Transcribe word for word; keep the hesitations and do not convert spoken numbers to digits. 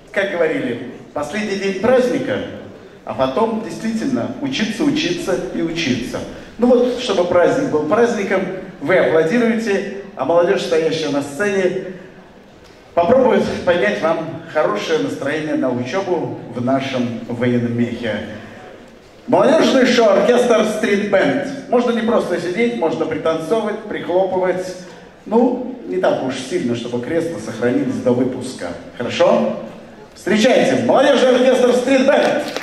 как говорили, последний день праздника, а потом действительно учиться, учиться и учиться. Ну вот, чтобы праздник был праздником, вы аплодируете, а молодежь, стоящая на сцене, попробует поднять вам хорошее настроение на учебу в нашем военном мехе. Молодежный шоу, оркестр Street Band. Можно не просто сидеть, можно пританцовывать, прихлопывать. Ну, не так уж сильно, чтобы кресла сохранились до выпуска. Хорошо? Встречайте, молодежный оркестр Street Band.